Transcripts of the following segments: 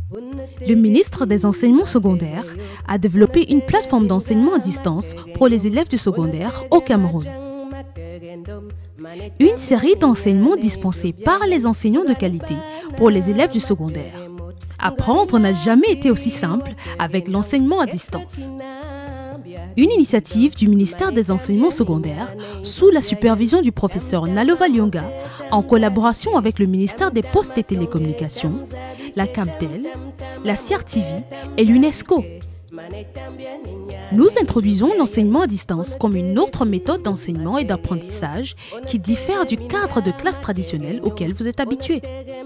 Le ministre des Enseignements secondaires a développé une plateforme d'enseignement à distance pour les élèves du secondaire au Cameroun. Une série d'enseignements dispensés par les enseignants de qualité pour les élèves du secondaire. Apprendre n'a jamais été aussi simple avec l'enseignement à distance. Une initiative du ministère des Enseignements secondaires sous la supervision du professeur Nalova Lyonga en collaboration avec le ministère des Postes et Télécommunications, la Camtel, la CRTV et l'UNESCO. Nous introduisons l'enseignement à distance comme une autre méthode d'enseignement et d'apprentissage qui diffère du cadre de classe traditionnel auquel vous êtes habitué.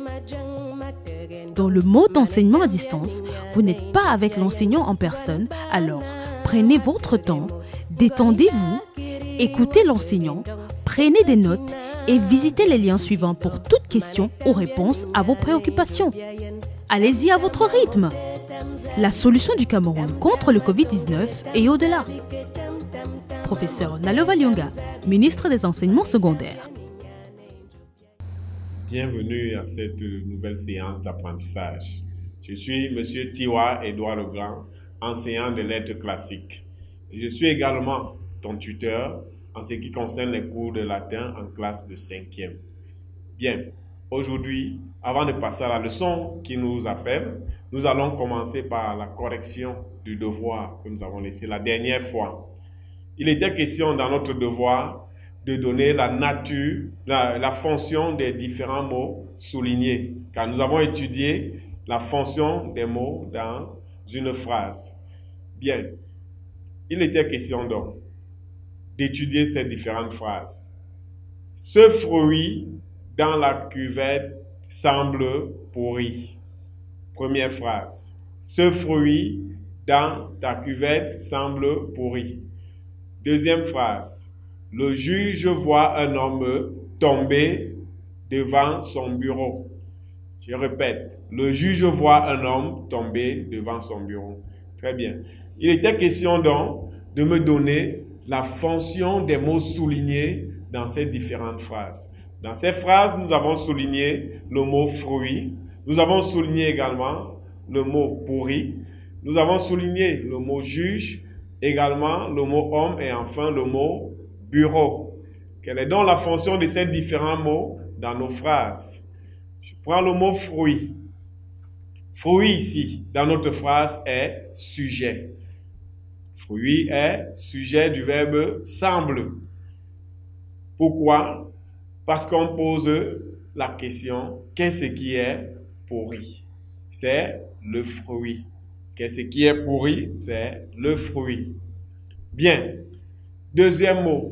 Dans le mode d'enseignement à distance, vous n'êtes pas avec l'enseignant en personne, alors prenez votre temps, détendez-vous, écoutez l'enseignant, prenez des notes et visitez les liens suivants pour toute question ou réponse à vos préoccupations. Allez-y à votre rythme. La solution du Cameroun contre le Covid-19 et au-delà. Professeur Nalova Lyonga, ministre des Enseignements secondaires. Bienvenue à cette nouvelle séance d'apprentissage. Je suis M. Tiwa Edouard Legrand, enseignant de lettres classiques. Et je suis également ton tuteur en ce qui concerne les cours de latin en classe de 5e. Bien, aujourd'hui, avant de passer à la leçon qui nous appelle, nous allons commencer par la correction du devoir que nous avons laissé la dernière fois. Il était question dans notre devoir de donner la nature, la fonction des différents mots soulignés, car nous avons étudié la fonction des mots dans une phrase. Bien, il était question donc d'étudier ces différentes phrases. Ce fruit dans la cuvette semble pourri. Première phrase. Ce fruit dans ta cuvette semble pourri. Deuxième phrase. Le juge voit un homme tomber devant son bureau. Je répète, le juge voit un homme tomber devant son bureau. Très bien. Il était question donc de me donner la fonction des mots soulignés dans ces différentes phrases. Dans ces phrases, nous avons souligné le mot fruit. Nous avons souligné également le mot pourri. Nous avons souligné le mot juge, également le mot homme et enfin le mot bureau. Quelle est donc la fonction de ces différents mots dans nos phrases? Je prends le mot fruit. Fruit ici, dans notre phrase, est sujet. Fruit est sujet du verbe semble. Pourquoi? Parce qu'on pose la question, qu'est-ce qui est pourri? C'est le fruit. Qu'est-ce qui est pourri? C'est le fruit. Bien. Deuxième mot.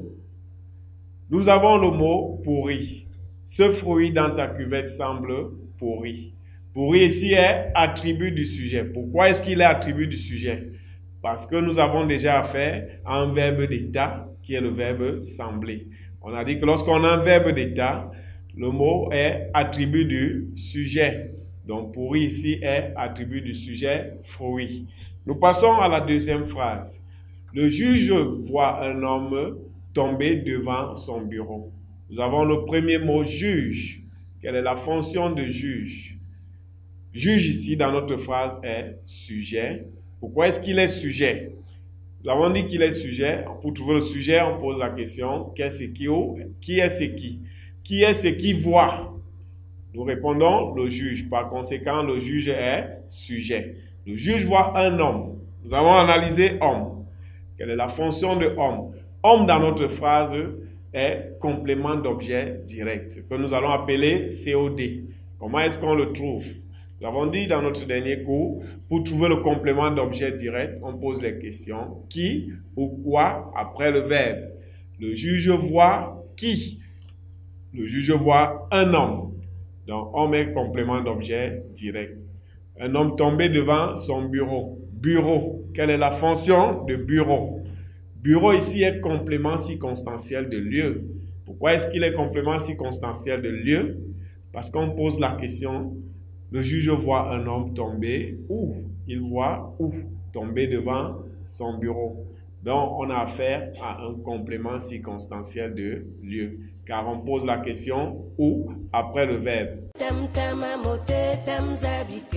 Nous avons le mot pourri. Ce fruit dans ta cuvette semble pourri. Pourri ici est attribut du sujet. Pourquoi est-ce qu'il est attribut du sujet? Parce que nous avons déjà affaire à un verbe d'état qui est le verbe sembler. On a dit que lorsqu'on a un verbe d'état, le mot est attribut du sujet. Donc pourri ici est attribut du sujet fruit. Nous passons à la deuxième phrase. Le juge voit un homme tomber devant son bureau. Nous avons le premier mot juge. Quelle est la fonction de juge? Juge ici dans notre phrase est sujet. Pourquoi est-ce qu'il est sujet? Nous avons dit qu'il est sujet. Pour trouver le sujet, on pose la question qu'est-ce qui ou qui est ce qui? Qui est ce qui voit? Nous répondons le juge. Par conséquent, le juge est sujet. Le juge voit un homme. Nous avons analysé homme. Quelle est la fonction de homme? Homme dans notre phrase est complément d'objet direct, ce que nous allons appeler COD. Comment est-ce qu'on le trouve? Nous avons dit dans notre dernier cours, pour trouver le complément d'objet direct, on pose les questions qui ou quoi après le verbe. Le juge voit qui? Le juge voit un homme. Donc, homme est complément d'objet direct. Un homme tombé devant son bureau. Bureau. Quelle est la fonction de bureau? Bureau ici est complément circonstanciel de lieu. Pourquoi est-ce qu'il est complément circonstanciel de lieu? Parce qu'on pose la question, le juge voit un homme tomber où? Il voit où? Tomber devant son bureau. Donc, on a affaire à un complément circonstanciel de lieu. Car on pose la question où après le verbe.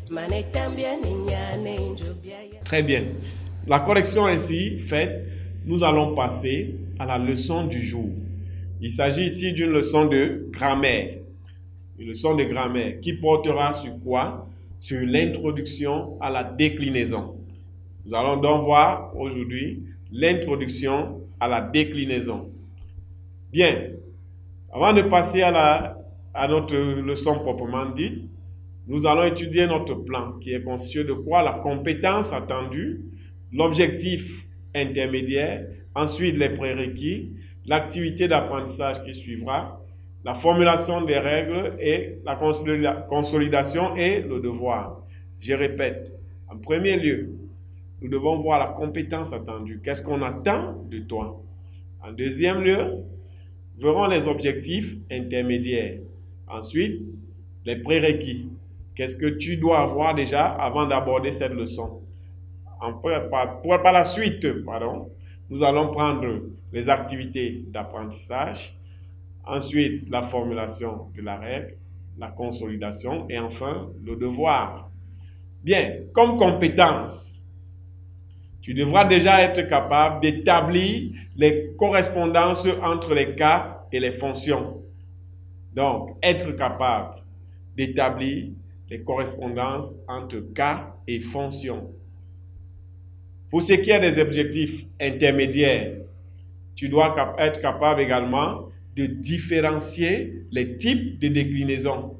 Très bien. La correction ainsi faite, nous allons passer à la leçon du jour. Il s'agit ici d'une leçon de grammaire. Une leçon de grammaire qui portera sur quoi? Sur l'introduction à la déclinaison. Nous allons donc voir aujourd'hui l'introduction à la déclinaison. Bien, avant de passer à notre leçon proprement dite, nous allons étudier notre plan qui est constitué de quoi? La compétence attendue, l'objectif intermédiaire, ensuite les prérequis, l'activité d'apprentissage qui suivra, la formulation des règles et la consolidation et le devoir. Je répète, en premier lieu, nous devons voir la compétence attendue. Qu'est-ce qu'on attend de toi? En deuxième lieu, verrons les objectifs intermédiaires. Ensuite, les prérequis. Qu'est-ce que tu dois avoir déjà avant d'aborder cette leçon? Par la suite, nous allons prendre les activités d'apprentissage, ensuite la formulation de la règle, la consolidation et enfin le devoir. Bien, comme compétence, tu devras déjà être capable d'établir les correspondances entre les cas et les fonctions. Donc, être capable d'établir les correspondances entre cas et fonctions. Pour ce qui est des objectifs intermédiaires, tu dois être capable également de différencier les types de déclinaisons.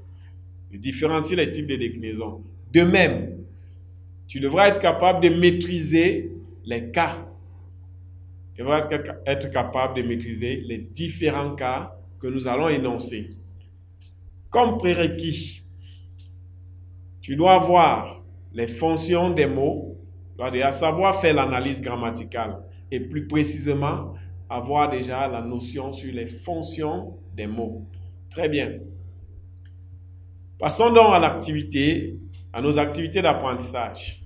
De même, tu devras être capable de maîtriser les cas. Tu devras être capable de maîtriser les différents cas que nous allons énoncer. Comme prérequis, tu dois avoir les fonctions des mots, tu dois déjà savoir faire l'analyse grammaticale et plus précisément avoir déjà la notion sur les fonctions des mots. Très bien. Passons donc à nos activités d'apprentissage.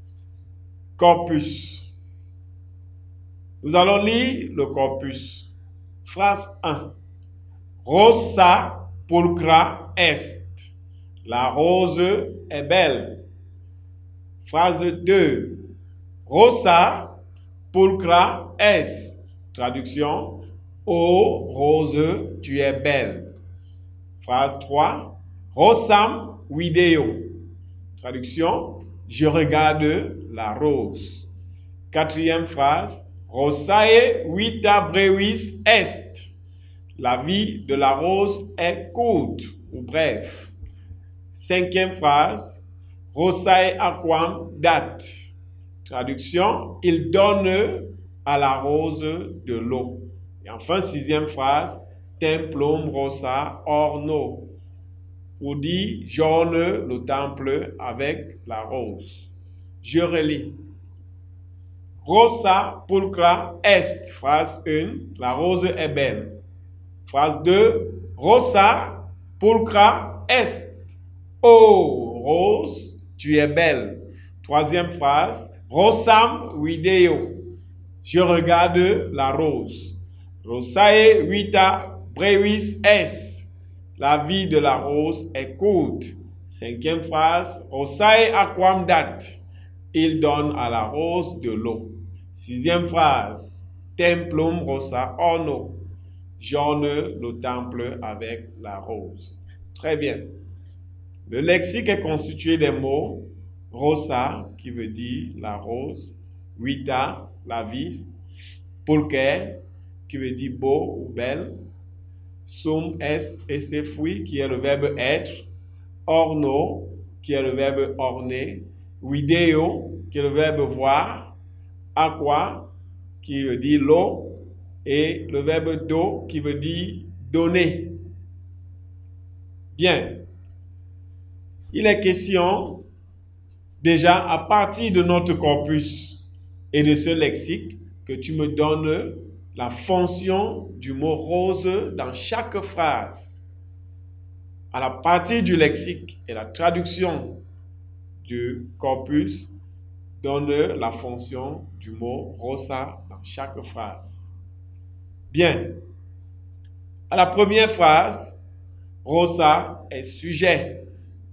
Corpus. Nous allons lire le corpus. Phrase 1. Rosa pulcra est. La rose est belle. Phrase 2. Rosa pulcra est. Traduction. Ô rose, tu es belle. Phrase 3. Rosam video. Traduction. Je regarde la rose. Quatrième phrase. Rosae vita brevis est. La vie de la rose est courte ou bref. Cinquième phrase. Rosae aquam dat. Traduction. Il donne à la rose de l'eau. Et enfin, sixième phrase. Templum rosa orno. Pour dire, j'orne le temple avec la rose. Je relis. Rosa pulcra est. Phrase 1. La rose est belle. Phrase 2. Rosa pulcra est. Oh, rose, tu es belle. Troisième phrase. Rosam video. Je regarde la rose. Rosae vita brevis est. La vie de la rose est courte. Cinquième phrase. Rosae aquam dat. Il donne à la rose de l'eau. Sixième phrase. Templum rosa orno. J'orne le temple avec la rose. Très bien. Le lexique est constitué des mots rosa, qui veut dire la rose, vita, la vie, pulcher, qui veut dire beau ou belle, sum est et ses fruits, qui est le verbe être, orno, qui est le verbe orner, video, qui est le verbe voir, aqua, qui veut dire l'eau, et le verbe do, qui veut dire donner. Bien. Il est question, déjà, à partir de notre corpus et de ce lexique, que tu me donnes la fonction du mot rose dans chaque phrase. À la partie du lexique et la traduction du corpus, donne la fonction du mot rosa dans chaque phrase. Bien. À la première phrase, rosa est sujet.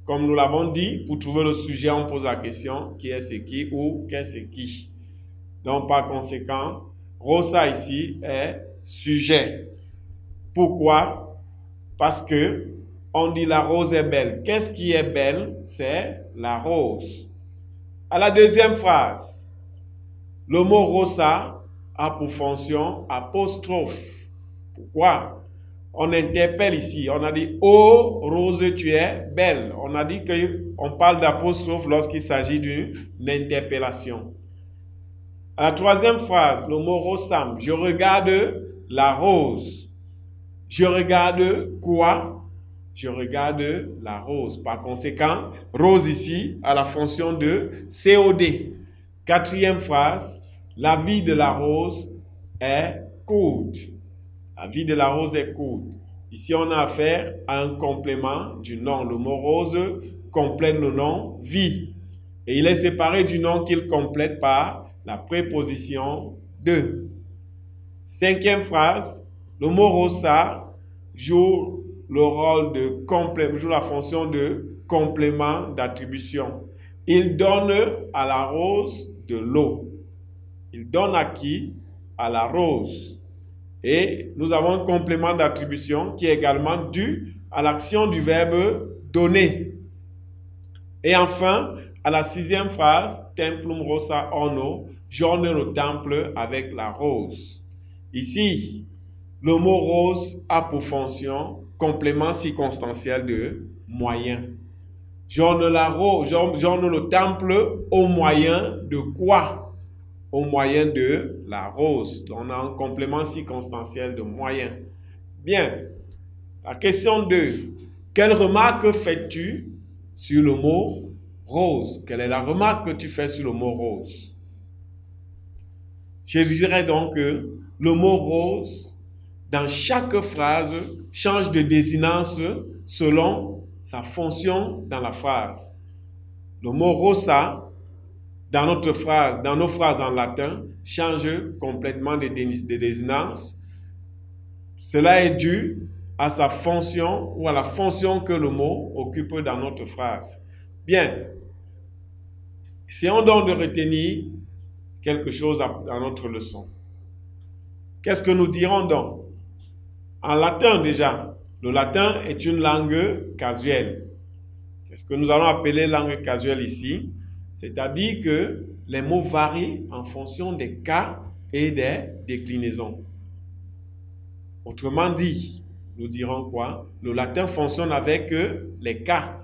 comme nous l'avons dit, pour trouver le sujet, on pose la question qui est ce qui ou qu'est-ce qui. Donc, par conséquent, Rosa ici est sujet. Pourquoi? Parce que on dit la rose est belle. Qu'est-ce qui est belle? C'est la rose. À la deuxième phrase, le mot Rosa a pour fonction apostrophe. Pourquoi? On interpelle ici. On a dit « Oh, Rose, tu es belle ». On a dit qu'on parle d'apostrophe lorsqu'il s'agit d'une interpellation. À la troisième phrase, le mot « Rosam ». Je regarde la rose. Je regarde quoi? Je regarde la rose. Par conséquent, rose ici a la fonction de COD. Quatrième phrase, la vie de la rose est courte. La vie de la rose est courte. Ici, on a affaire à un complément du nom. Le mot rose complète le nom vie. Et il est séparé du nom qu'il complète par la préposition de. Cinquième phrase, le mot rosa joue le rôle de complément, joue la fonction de complément d'attribution. Il donne à la rose de l'eau. Il donne à qui? À la rose. Et nous avons un complément d'attribution qui est également dû à l'action du verbe donner. Et enfin, à la sixième phrase, templum rosa orno, j'orne le temple avec la rose. Ici, le mot rose a pour fonction complément circonstanciel de moyen. J'orne le temple au moyen de quoi? Au moyen de la rose. Donc, on a un complément circonstanciel de moyen. Bien. La question 2. Quelle remarque fais-tu sur le mot rose? Quelle est la remarque que tu fais sur le mot rose? Je dirais donc que le mot rose, dans chaque phrase, change de désinence selon sa fonction dans la phrase. Le mot rosa, dans nos phrases en latin, change complètement de désinence. Cela est dû à sa fonction ou à la fonction que le mot occupe dans notre phrase. Bien. Essayons donc de retenir quelque chose dans notre leçon. Qu'est-ce que nous dirons donc? En latin déjà, le latin est une langue casuelle. Qu'est-ce que nous allons appeler langue casuelle ici? C'est-à-dire que les mots varient en fonction des cas et des déclinaisons. Autrement dit, nous dirons quoi? Le latin fonctionne avec les cas.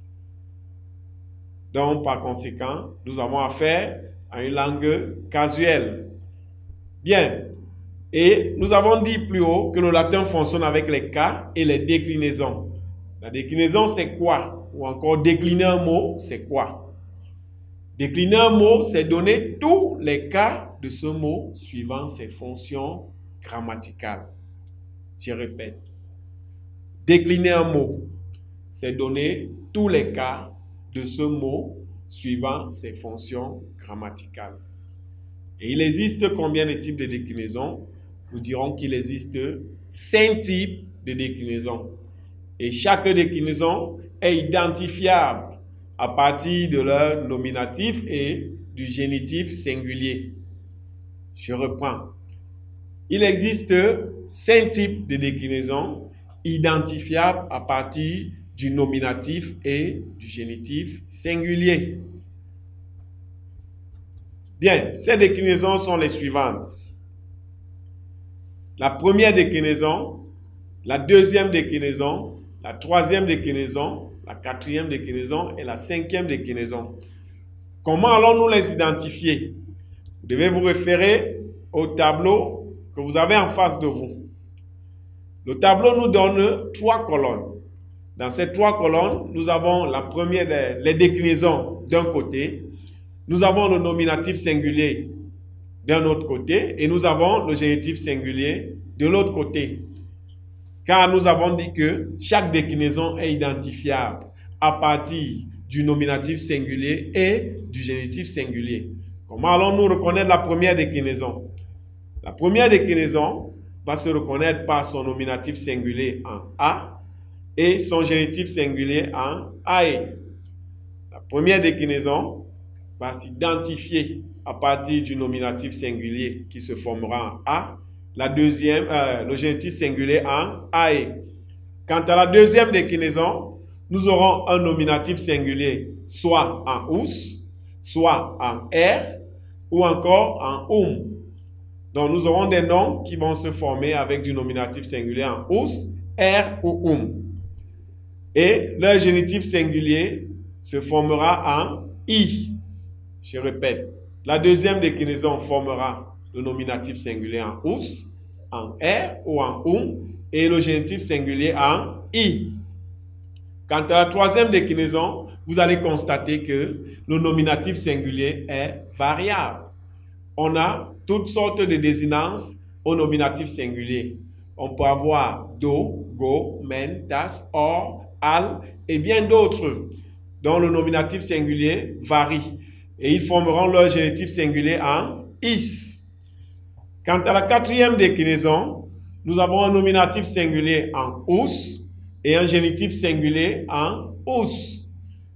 Donc, par conséquent, nous avons affaire à une langue casuelle. Bien. Et nous avons dit plus haut que le latin fonctionne avec les cas et les déclinaisons. La déclinaison, c'est quoi? Ou encore décliner un mot, c'est quoi? Décliner un mot, c'est donner tous les cas de ce mot suivant ses fonctions grammaticales. Je répète. Décliner un mot, c'est donner tous les cas de ce mot suivant ses fonctions grammaticales. Et il existe combien de types de déclinaisons? Nous dirons qu'il existe 5 types de déclinaisons. Et chaque déclinaison est identifiable à partir de leur nominatif et du génitif singulier. Je reprends. Il existe 5 types de déclinaisons identifiables à partir du nominatif et du génitif singulier. Bien, ces déclinaisons sont les suivantes. La première déclinaison, la deuxième déclinaison, la troisième déclinaison, la quatrième déclinaison et la cinquième déclinaison. Comment allons-nous les identifier? Vous devez vous référer au tableau que vous avez en face de vous. Le tableau nous donne 3 colonnes. Dans ces 3 colonnes, nous avons la première, les déclinaisons d'un côté, nous avons le nominatif singulier d'un autre côté et nous avons le génitif singulier de l'autre côté. Car nous avons dit que chaque déclinaison est identifiable à partir du nominatif singulier et du génitif singulier. Comment allons-nous reconnaître la première déclinaison? La première déclinaison va se reconnaître par son nominatif singulier en A et son génitif singulier en ae. La première déclinaison va s'identifier à partir du nominatif singulier qui se formera en a. La deuxième, le génitif singulier en ae. Quant à la deuxième déclinaison, nous aurons un nominatif singulier soit en ous, soit en r ou encore en Donc nous aurons des noms qui vont se former avec du nominatif singulier en ous, r ou Et leur génitif singulier se formera en i. Je répète, la deuxième déclinaison formera le nominatif singulier en ous, en r ou en et le génitif singulier en i. Quant à la troisième déclinaison, vous allez constater que le nominatif singulier est variable. On a toutes sortes de désinences au nominatif singulier. On peut avoir do, go, men, das, or, al et bien d'autres dont le nominatif singulier varie. Et ils formeront leur génitif singulier en is. Quant à la quatrième déclinaison, nous avons un nominatif singulier en ous et un génitif singulier en ous.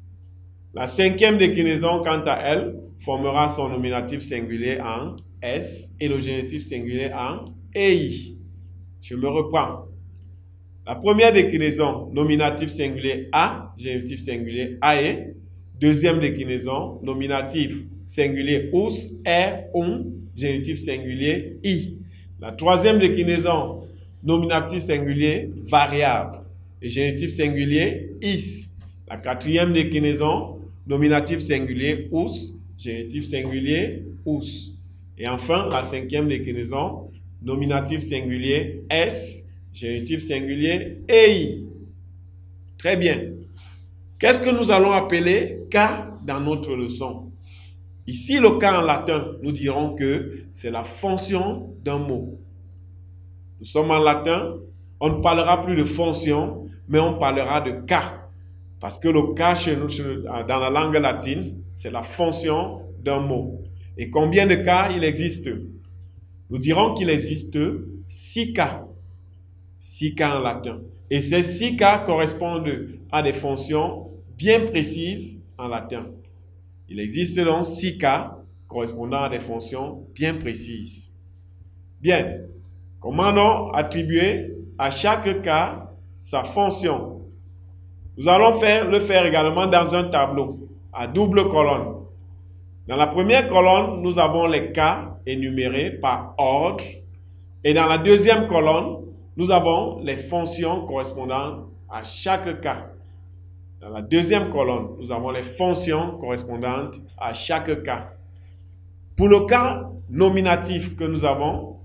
La cinquième déclinaison, quant à elle, formera son nominatif singulier en s et le génitif singulier en ei. Je me reprends. La première déclinaison, nominatif singulier a, génitif singulier ae. Deuxième déclinaison, nominatif singulier ous, r, génitif singulier i. La troisième déclinaison, nominatif singulier variable et génitif singulier is. La quatrième déclinaison, nominatif singulier ous, génitif singulier ous. Et enfin, la cinquième déclinaison, nominatif singulier s, génitif singulier ei. Très bien. Qu'est-ce que nous allons appeler cas dans notre leçon? Ici, le cas en latin, nous dirons que c'est la fonction d'un mot. Nous sommes en latin, on ne parlera plus de fonction, mais on parlera de cas. Parce que le cas chez nous, dans la langue latine, c'est la fonction d'un mot. Et combien de cas il existe? Nous dirons qu'il existe 6 cas. 6 cas en latin. Et ces 6 cas correspondent à des fonctions bien précises en latin. Il existe donc 6 cas correspondant à des fonctions bien précises. Bien, comment donc attribuer à chaque cas sa fonction? Nous allons le faire également dans un tableau à double colonne. Dans la première colonne, nous avons les cas énumérés par ordre. Et dans la deuxième colonne, nous avons les fonctions correspondant à chaque cas. Dans la deuxième colonne, nous avons les fonctions correspondantes à chaque cas. Pour le cas nominatif que nous avons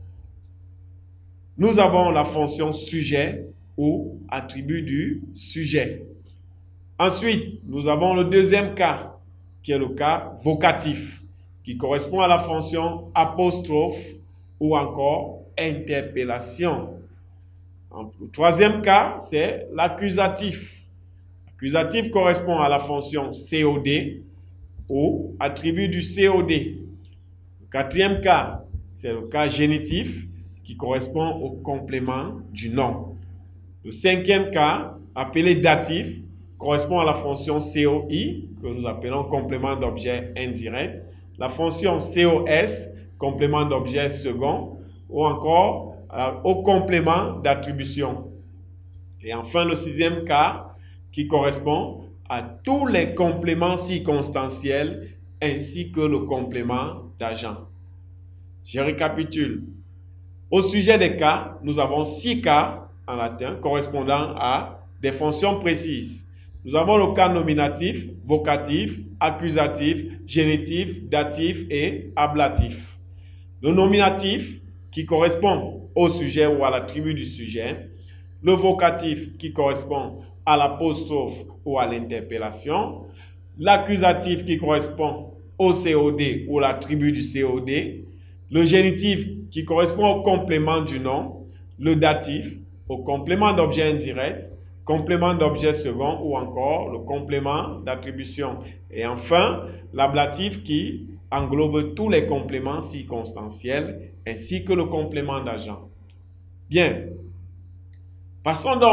la fonction sujet ou attribut du sujet. Ensuite, nous avons le deuxième cas, qui est le cas vocatif, qui correspond à la fonction apostrophe ou encore interpellation. Le troisième cas, c'est l'accusatif. L'accusatif correspond à la fonction COD ou attribut du COD. Le quatrième cas, c'est le cas génitif qui correspond au complément du nom. Le cinquième cas, appelé datif, correspond à la fonction COI, que nous appelons complément d'objet indirect. La fonction COS, complément d'objet second, ou encore au complément d'attribution. Et enfin, le sixième cas qui correspond à tous les compléments circonstanciels ainsi que le complément d'agent. Je récapitule. Au sujet des cas, nous avons 6 cas en latin correspondant à des fonctions précises. Nous avons le cas nominatif, vocatif, accusatif, génitif, datif et ablatif. Le nominatif qui correspond au sujet ou à l'attribut du sujet. Le vocatif qui correspond à l'apostrophe ou à l'interpellation. L'accusatif qui correspond au COD ou l'attribut du COD. Le génitif qui correspond au complément du nom. Le datif au complément d'objet indirect, complément d'objet second ou encore le complément d'attribution. Et enfin, l'ablatif qui englobe tous les compléments circonstanciels ainsi que le complément d'agent. Bien. Passons donc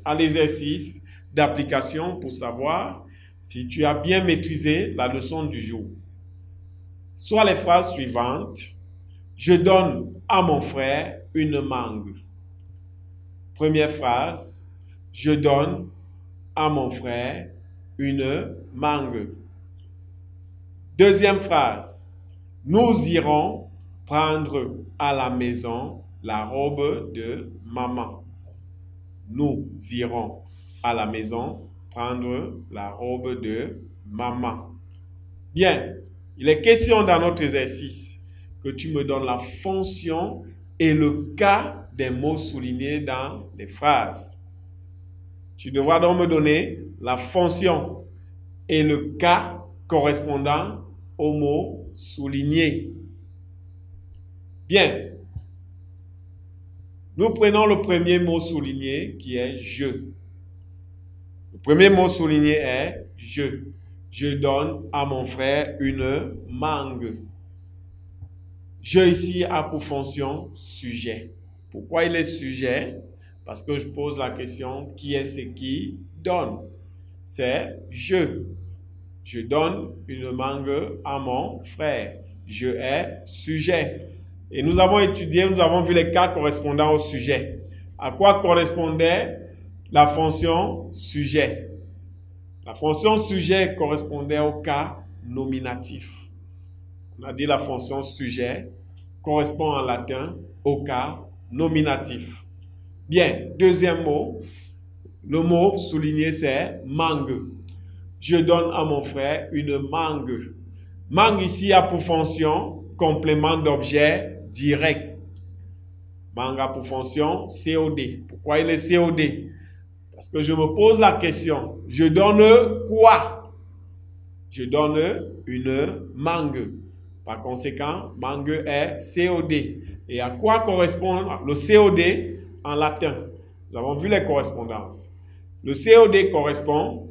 à l'exercice d'application pour savoir si tu as bien maîtrisé la leçon du jour. Soit les phrases suivantes. Je donne à mon frère une mangue. Première phrase. Je donne à mon frère une mangue. Deuxième phrase. Nous irons prendre à la maison la robe de maman. Nous irons à la maison prendre la robe de maman. Bien, il est question dans notre exercice que tu me donnes la fonction et le cas des mots soulignés dans les phrases. Tu devras donc me donner la fonction et le cas correspondant aux mots soulignés. Bien. Nous prenons le premier mot souligné qui est « je ». Le premier mot souligné est « je ». Je donne à mon frère une mangue. Je ici a pour fonction sujet. Pourquoi il est sujet? Parce que je pose la question qui est ce qui donne? C'est je. Je donne une mangue à mon frère. Je est sujet. Et nous avons étudié, nous avons vu les cas correspondant au sujet. À quoi correspondait la fonction sujet? La fonction sujet correspondait au cas nominatif. On a dit la fonction sujet correspond en latin au cas nominatif. Bien, deuxième mot. Le mot souligné c'est mangue. Je donne à mon frère une mangue. Mangue ici a pour fonction complément d'objet direct. Mangue a pour fonction COD. Pourquoi il est COD? Parce que je me pose la question, je donne quoi? Je donne une mangue. Par conséquent, mangue est COD. Et à quoi correspond le COD en latin? Nous avons vu les correspondances. Le COD correspond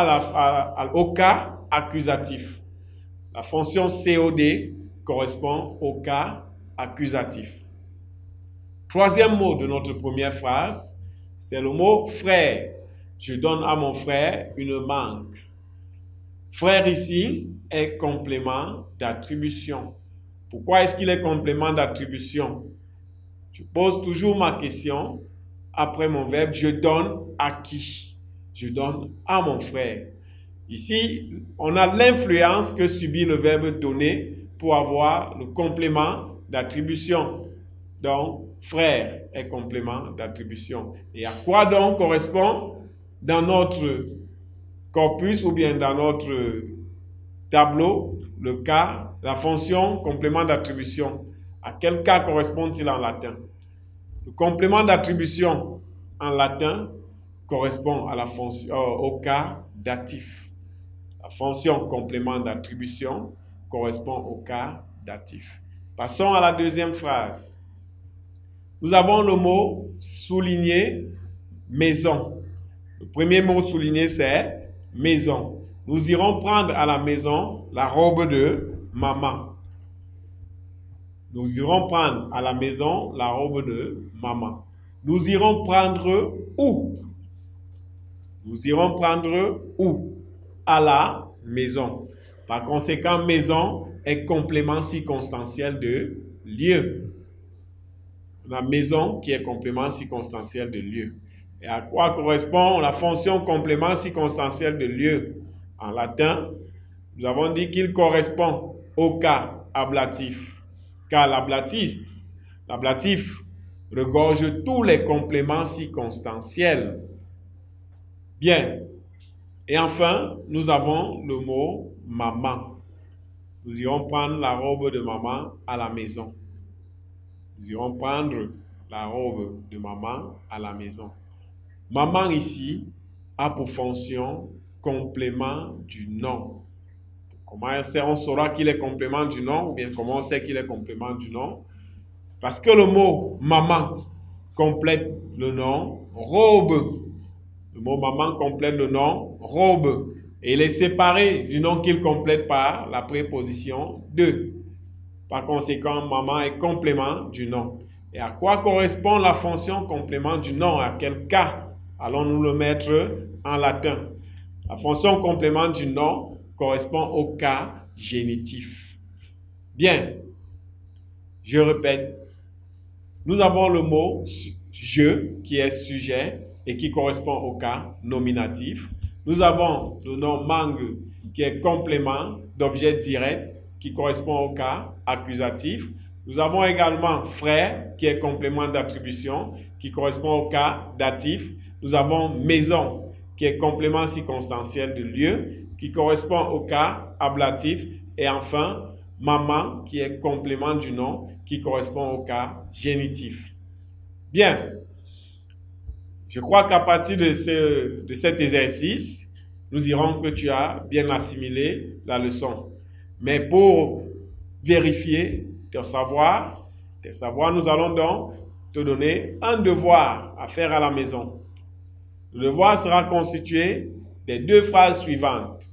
au cas accusatif. La fonction COD correspond au cas accusatif. Troisième mot de notre première phrase, c'est le mot frère. Je donne à mon frère une mangue. Frère ici est complément d'attribution. Pourquoi est-ce qu'il est complément d'attribution? Je pose toujours ma question après mon verbe. Je donne à qui? Je donne à mon frère. Ici, on a l'influence que subit le verbe donner pour avoir le complément d'attribution. Donc, frère est complément d'attribution. Et à quoi donc correspond dans notre corpus ou bien dans notre tableau le cas, la fonction complément d'attribution? À quel cas correspond-il en latin? Le complément d'attribution en latin correspond à la fonction, au cas datif. La fonction complément d'attribution correspond au cas datif. Passons à la deuxième phrase. Nous avons le mot souligné maison. Le premier mot souligné c'est maison. Nous irons prendre à la maison la robe de maman. Nous irons prendre à la maison la robe de maman. Nous irons prendre où? Nous irons prendre où? À la maison. Par conséquent, maison est complément circonstanciel de lieu. La maison qui est complément circonstanciel de lieu. Et à quoi correspond la fonction complément circonstanciel de lieu? En latin, nous avons dit qu'il correspond au cas ablatif. Car l'ablatif regorge tous les compléments circonstanciels. Bien. Et enfin, nous avons le mot maman. Nous irons prendre la robe de maman à la maison. Nous irons prendre la robe de maman à la maison. Maman ici a pour fonction complément du nom. Comment on saura qu'il est complément du nom ou bien comment on sait qu'il est complément du nom? Parce que le mot maman complète le nom robe. Le mot maman complète le nom robe. Et il est séparé du nom qu'il complète par la préposition de. Par conséquent, maman est complément du nom. Et à quoi correspond la fonction complément du nom? À quel cas? Allons-nous le mettre en latin? La fonction complément du nom correspond au cas génitif. Bien, je répète. Nous avons le mot « je » qui est sujet et qui correspond au cas nominatif. Nous avons le nom « mangue » qui est complément d'objet direct qui correspond au cas accusatif. Nous avons également « frère » qui est complément d'attribution qui correspond au cas datif. Nous avons « maison » qui est complément circonstanciel de lieu qui correspond au cas ablatif. Et enfin, « maman » qui est complément du nom qui correspond au cas génitif. Bien, je crois qu'à partir de cet exercice, nous dirons que tu as bien assimilé la leçon. Mais pour vérifier tes savoirs, nous allons donc te donner un devoir à faire à la maison. Le devoir sera constitué des deux phrases suivantes.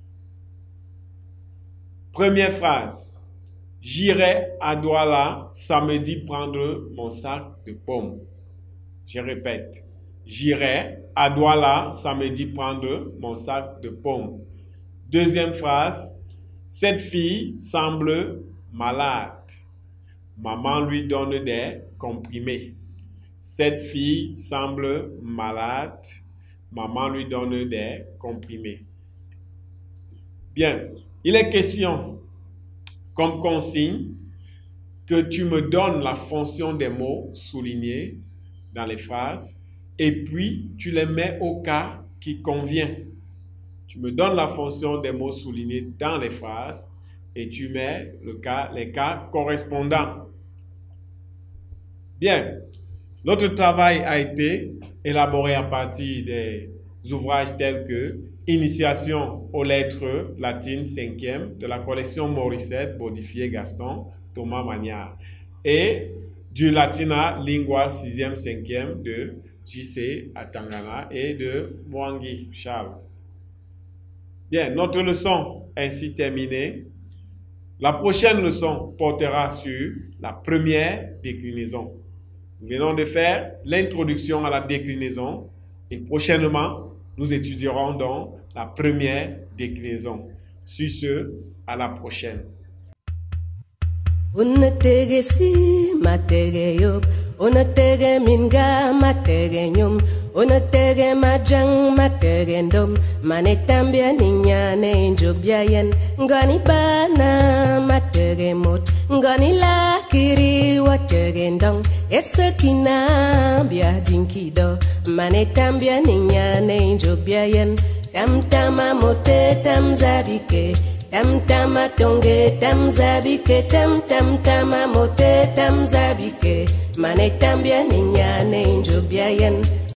Première phrase. J'irai à Douala samedi prendre mon sac de pommes. Je répète. J'irai à Douala samedi prendre mon sac de pommes. Deuxième phrase. Cette fille semble malade. Maman lui donne des comprimés. Cette fille semble malade. Maman lui donne des comprimés. Bien, il est question comme consigne que tu me donnes la fonction des mots soulignés dans les phrases et puis tu les mets au cas qui convient. Tu me donnes la fonction des mots soulignés dans les phrases et tu mets les cas correspondants. Bien, notre travail a été élaboré à partir des ouvrages tels que Initiation aux lettres latines 5e de la collection Morissette, Bodifié Gaston, Thomas Magnard et du Latina Lingua 6e 5e de J.C. Atangana et de Mwangi Charles. Bien, notre leçon ainsi terminée. La prochaine leçon portera sur la première déclinaison. Nous venons de faire l'introduction à la déclinaison et prochainement, nous étudierons donc la première déclinaison. Sur ce, à la prochaine. Unatege si matege yop, unatege minga matege nyum, unatege majang matege ndom, manetambia ninyane njobyayen, ngani bana matege mot, ngani lakiri watege ndong, esakina bia dinkido, manetambia ninyane njobyayen, tamtama mote tamzabike, tam tama tonge tam zabike tam tama mote tam zabike mane tambia ninyane njobyayen